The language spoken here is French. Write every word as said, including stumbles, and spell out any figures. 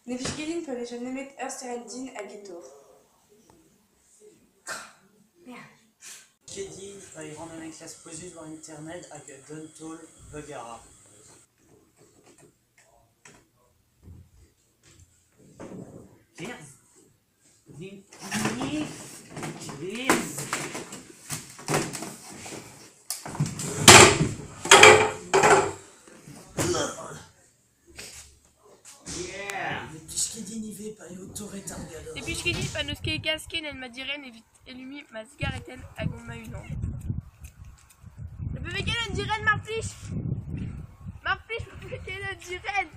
Nevşehir'in paylaşımını Österreichin Agentur. Kedin vai rendre une classe posus sur internet avec Dontol Vegara. Cheers. Cheers. Et puis je dis panoske gasken el madiren evit elumi mazgareten agon maunan. Le bébé quel diren marfiche. Marfiche le bébé quel diren.